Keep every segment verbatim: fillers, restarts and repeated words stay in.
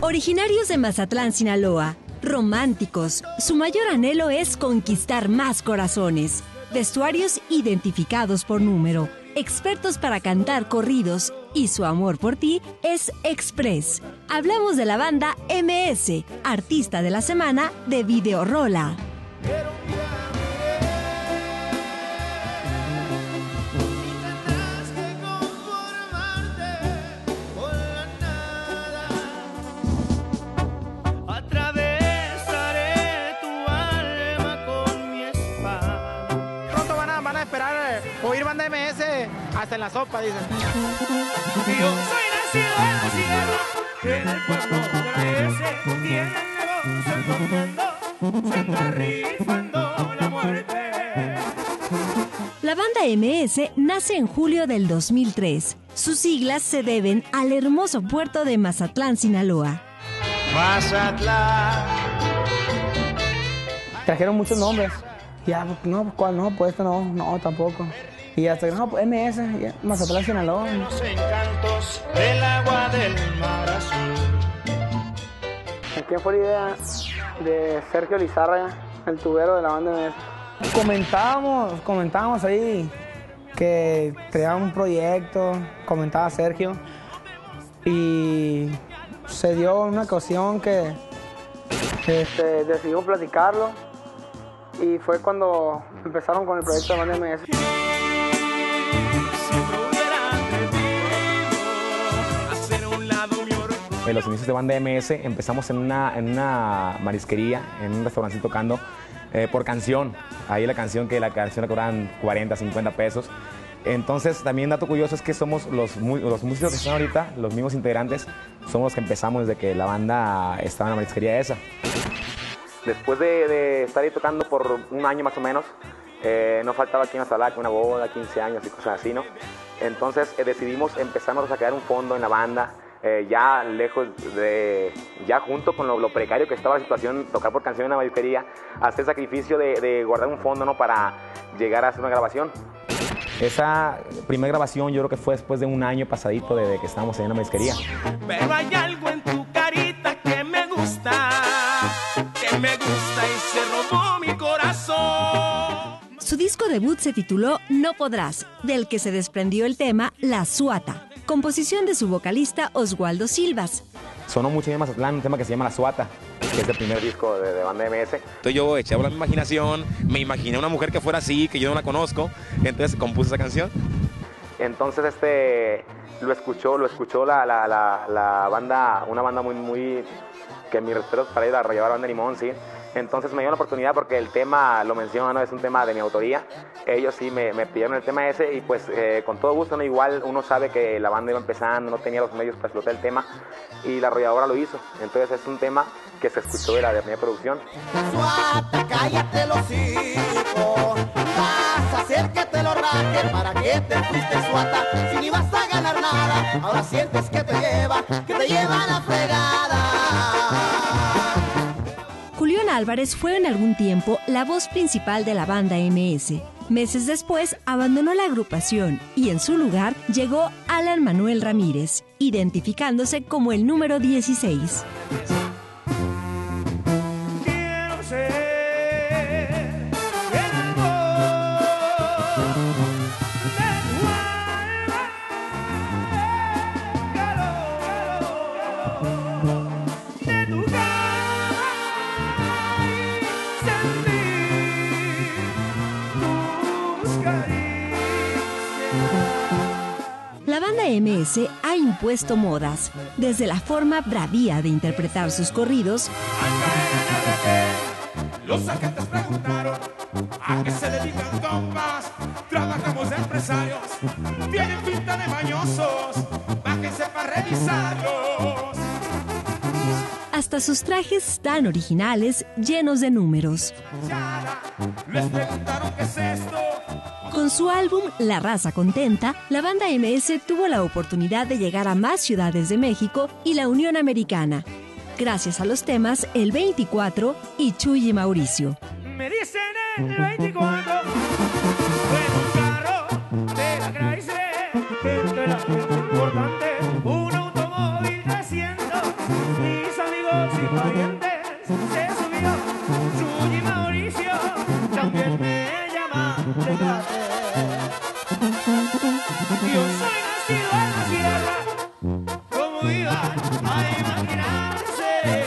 Originarios de Mazatlán, Sinaloa, románticos, su mayor anhelo es conquistar más corazones. Vestuarios identificados por número, expertos para cantar corridos y su amor por ti es express. Hablamos de la banda eme ese, artista de la semana de Videorola. Oír banda eme ese hasta en la sopa, dicen. Yo soy nacido en la sierra, en el pueblo de la ese, tiene el negocio se está rifando la muerte. La banda eme ese nace en julio del dos mil tres. Sus siglas se deben al hermoso puerto de Mazatlán, Sinaloa. Mazatlán. Trajeron muchos nombres. Ya, no, ¿cuál no? Pues esto no, no, tampoco. Y hasta que no, pues eme ese, ya, Mazatlán, Sinaloa. Los encantos del agua del mar azul. ¿Quién fue la idea de Sergio Lizarra, el tubero de la banda eme ese? Comentábamos, comentábamos ahí que tenía un proyecto, comentaba Sergio, y se dio una ocasión que este, decidimos platicarlo. Y fue cuando empezaron con el proyecto de banda eme ese. En los inicios de banda eme ese empezamos en una, en una marisquería, en un restaurante tocando eh, por canción. Ahí la canción que la canción la cobraban cuarenta, cincuenta pesos. Entonces también dato curioso es que somos los, los músicos que están ahorita, los mismos integrantes, somos los que empezamos desde que la banda estaba en la marisquería esa. Después de, de estar ahí tocando por un año más o menos, eh, no faltaba quien nos hablara, que una boda, quince años y cosas así, ¿no? Entonces eh, decidimos empezarnos a crear un fondo en la banda, eh, ya lejos de, ya junto con lo, lo precario que estaba la situación, tocar por canción en la marisquería, hacer el sacrificio de, de guardar un fondo, ¿no? Para llegar a hacer una grabación. Esa primera grabación yo creo que fue después de un año pasadito de, de que estábamos en la marisquería. Pero hay algo en tu carita que me gusta, que me gusta y se robó mi corazón. Su disco debut se tituló No Podrás, del que se desprendió el tema La Suata, composición de su vocalista Oswaldo Silvas. Sonó mucho en Mazatlán un tema que se llama La Suata, que es el primer disco de, de banda eme ese. Entonces yo eché a volar mi imaginación, me imaginé una mujer que fuera así, que yo no la conozco, entonces compuse esa canción. Entonces este, lo escuchó, lo escuchó la, la, la, la banda, una banda muy, muy, que mis respetos para ir a llevar Banda Limón, sí. Entonces me dio la oportunidad porque el tema, lo menciono, ¿no? Es un tema de mi autoría. Ellos sí me, me pidieron el tema ese y pues eh, con todo gusto, ¿no? Igual uno sabe que la banda iba empezando, no tenía los medios para explotar el tema y la arrolladora lo hizo. Entonces es un tema que se escuchó de la de mi producción. Suata, cállate los hijos, vas a hacer que te lo rajen, para que te fuiste suata, si ni vas a ganar nada, ahora sientes que te lleva, que te lleva la fregada. Julián Álvarez fue en algún tiempo la voz principal de la banda eme ese. Meses después abandonó la agrupación y en su lugar llegó Alan Manuel Ramírez, identificándose como el número dieciséis. Quiero ser el amor de tu alma, calor de tu cama y sentir tus caricias. La banda eme ese ha impuesto modas, desde la forma bravía de interpretar sus corridos, Los agentes preguntaron a qué se dedican compas. Trabajamos de empresarios, tienen pinta de mañosos, bájense para revisarlos. hasta sus trajes tan originales, llenos de números. Les preguntaron qué es esto. Con su álbum La Raza Contenta, la banda eme ese tuvo la oportunidad de llegar a más ciudades de México y la Unión Americana, gracias a los temas El veinticuatro y Chuy y Mauricio. Me dicen el veinticuatro, fue un carro de la Chrysler, entre la gente importante, un automóvil trescientos, Nissan yo soy nacido en la tierra. ¿Cómo iban a imaginarse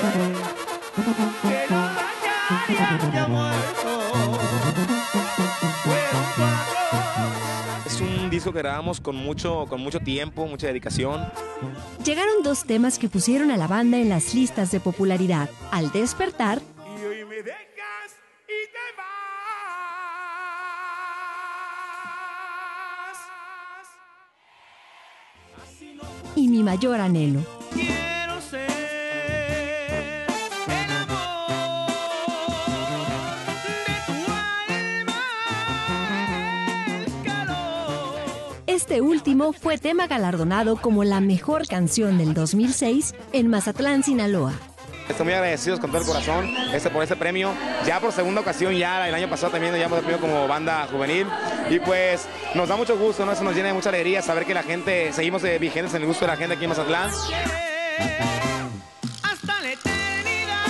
que no dañarían ya muerto? Fueron cuatro. Es un disco que grabamos con mucho, con mucho tiempo, mucha dedicación. Llegaron dos temas que pusieron a la banda en las listas de popularidad: Al despertar Y hoy me dejas y te vas. Así no y Mi mayor anhelo. quiero ser el amor de tu alma, el calor. Este último fue tema galardonado como la mejor canción del dos mil seis en Mazatlán, Sinaloa. Estoy muy agradecidos con todo el corazón este, por este premio. Ya por segunda ocasión, ya el año pasado también nos llevamos el premio como banda juvenil. Y pues nos da mucho gusto, ¿no? Eso nos llena de mucha alegría saber que la gente, seguimos eh, vigentes en el gusto de la gente aquí en Mazatlán. Hasta la eternidad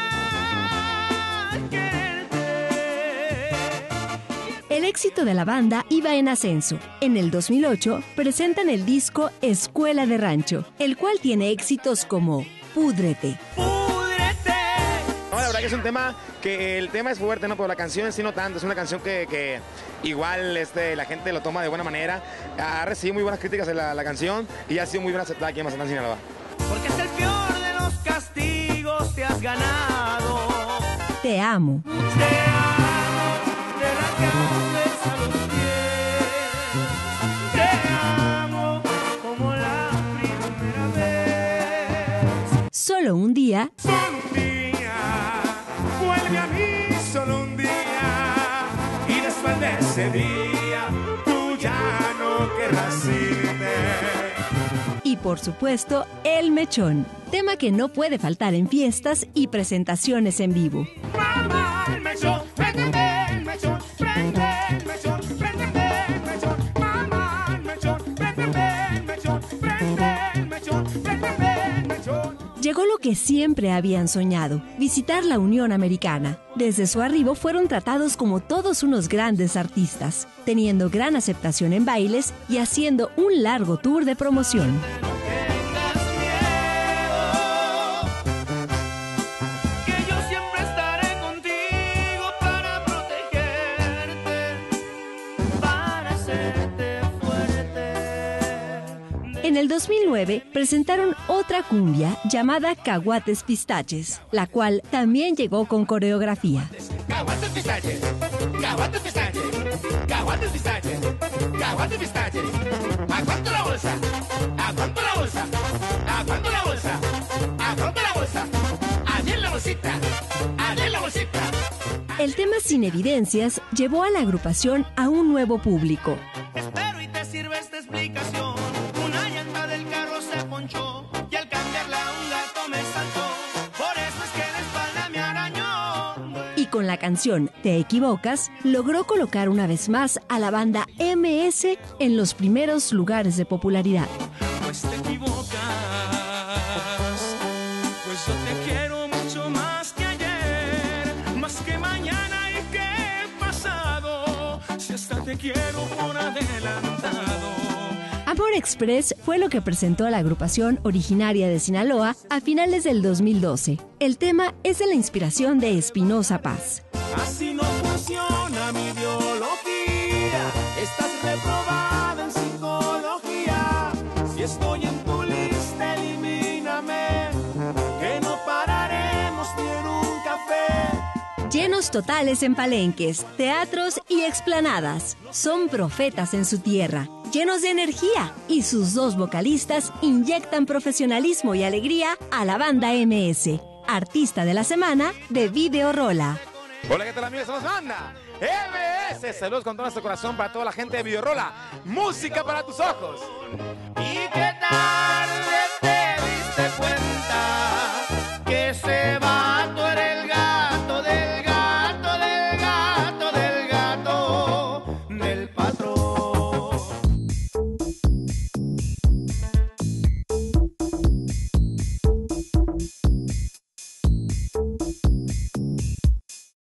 quererte. El éxito de la banda iba en ascenso. En el dos mil ocho presentan el disco Escuela de Rancho, el cual tiene éxitos como Púdrete, Púdrete. No, la verdad que es un tema que el tema es fuerte, ¿no? Pero la canción en sí no tanto. Es una canción que, que igual este, la gente lo toma de buena manera. Ha recibido muy buenas críticas en la, la canción y ha sido muy bien aceptada aquí en Mazatlán, Sinaloa. Porque hasta el peor de los castigos te has ganado. Te amo, Te amo de la cabeza a los pies. Te amo como la primera vez. Solo un día Solo un día, vuelve a mí solo un día. Y después de ese día, tú ya no querrás irme. y, por supuesto, El Mechón, tema que no puede faltar en fiestas y presentaciones en vivo. Mamá, el mechón, préndeme el mechón, prende el mechón, préndeme el mechón. Mamá, el mechón, préndeme el mechón, prende el mechón, préndeme el mechón. Llegó lo que siempre habían soñado: visitar la Unión Americana. Desde su arribo fueron tratados como todos unos grandes artistas, teniendo gran aceptación en bailes y haciendo un largo tour de promoción. Tengas miedo, que yo siempre estaré contigo para protegerte, para hacerte fuerte. En el dos mil nueve presentaron otra cumbia llamada Caguates Pistaches, la cual también llegó con coreografía. Caguates pistaches, caguates pistaches, caguates pistaches, caguates pistaches. ¿A cuánto la bolsa? ¿A cuánto la bolsa? ¿A cuánto la bolsa? ¿A cuánto la bolsa? Allí en la bolsita, allí en la bolsita. El tema Sin Evidencias llevó a la agrupación a un nuevo público. Espero y te sirve esta explicación. Una llanta del carro se ponchó y al cambiarla un gato me saltó. Por eso es que la espalda me arañó. Y con la canción Te Equivocas, logró colocar una vez más a la banda eme ese en los primeros lugares de popularidad. Pues te equivocas, pues yo te quiero mucho más que ayer, más que mañana y que pasado, si hasta te quiero por adelantado. Amor Express fue lo que presentó a la agrupación originaria de Sinaloa a finales del dos mil doce. El tema es de la inspiración de Espinoza Paz. Así no funciona mi biología, estás reprobada en psicología. Si estoy en tu lista, elimíname, que no pararemos ni en un café. Llenos totales en palenques, teatros y explanadas. Son profetas en su tierra, llenos de energía, y sus dos vocalistas inyectan profesionalismo y alegría a la banda eme ese. Artista de la semana de Video Rola. Hola, ¿qué tal, amigos? Somos banda eme ese. Saludos con todo nuestro corazón para toda la gente de Videorola. Música para tus ojos. ¿Y qué tal?